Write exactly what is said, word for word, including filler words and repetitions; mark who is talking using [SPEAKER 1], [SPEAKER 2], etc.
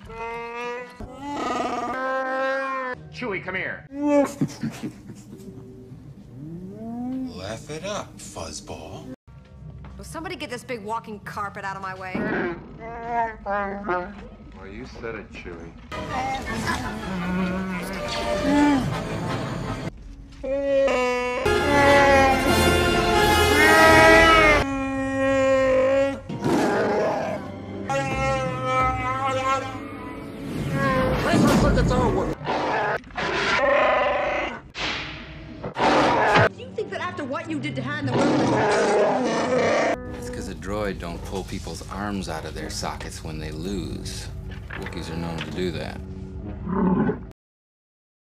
[SPEAKER 1] Chewie, come here.
[SPEAKER 2] Laugh it up, fuzzball.
[SPEAKER 3] Will somebody get this big walking carpet out of my way?
[SPEAKER 1] Well, you said it, Chewie.
[SPEAKER 3] You think that after what you did to Han the world...
[SPEAKER 4] It's because a droid don't pull people's arms out of their sockets when they lose. Wookiees are known to do that.